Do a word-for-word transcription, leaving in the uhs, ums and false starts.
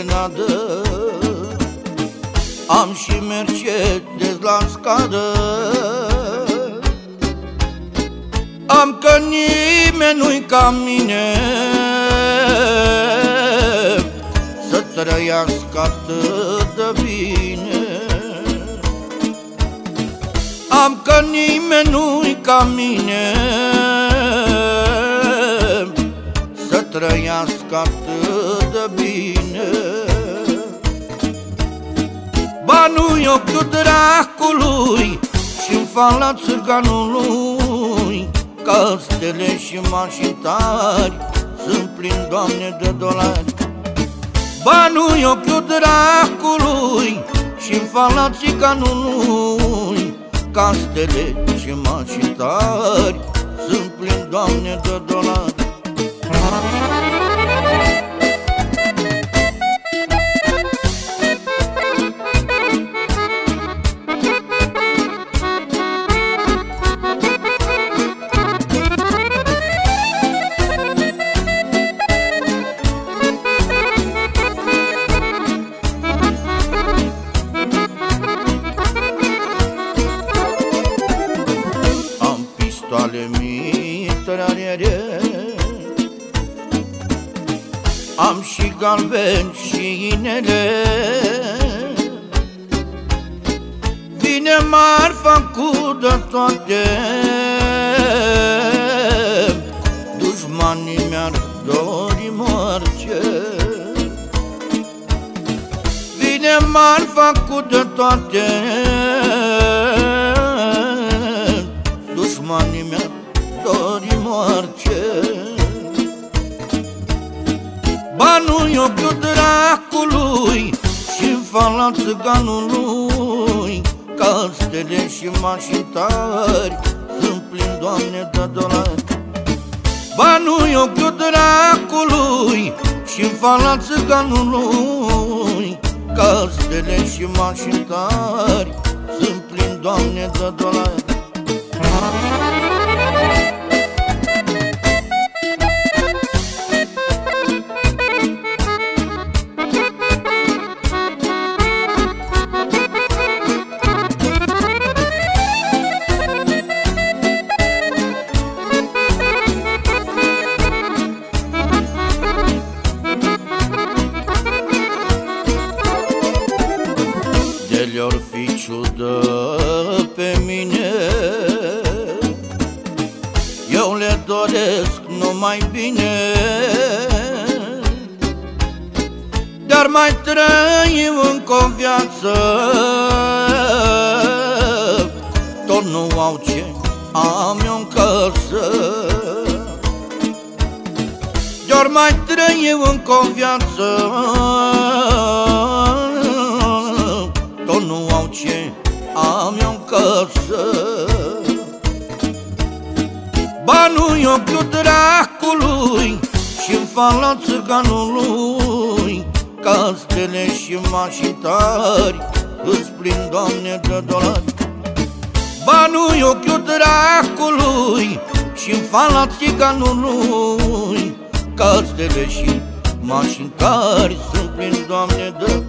serenadă. Am și Mercedes la scadă. Am că nimeni nu-i ca mine să trăiască atât de bine. Am că nimeni nu-i ca mine să trăiască atât de bine. Banul-i ochiul dracului și-n fala țârganului, ca stele și mașini tari sunt plini, Doamne, de dolari. Banul-i ochiul dracului și-n fala țiganului, ca stele și mașini tari sunt plini, Doamne, de dolari. Pistoale mitraliere, am și galbeni și inele. Vine marfa cu de toate, dușmanii mi-ar dori moarce. Vine marfa cu de toate, dușmanii mi-ar dori moarce. Banul-i ochiul dracului și-n fala țâganului, ca stele și mașini tari sunt plini, Doamne, de dolari. Banul-i ochiul dracului și-n fala țâganului, ca stele și mașini tari sunt plini, Doamne, de dolari. De-or fi ciudă pe mine, eu le doresc numai bine. Dar mai trăim încă o viață, tot nu au ce am eu în casă. Dar mai trăim încă o viață, tot nu au ce am eu în casă. Banul-i ochiul dracului și-n fala țâganului, ca stele și mașini tari îți plin, Doamne, de dolari. Banul-i ochiul dracului și-n fala țiganului, ca stele și mașini tari sunt plini, Doamne, de